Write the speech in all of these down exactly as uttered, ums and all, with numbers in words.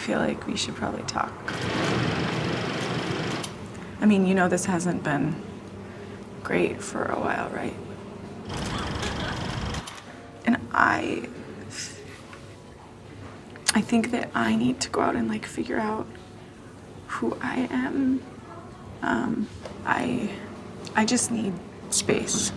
feel like we should probably talk. I mean, you know this hasn't been great for a while, right? And I... I think that I need to go out and, like, figure out who I am. Um, I... I just need space.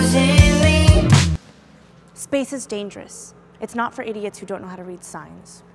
Space is dangerous. It's not for idiots who don't know how to read signs.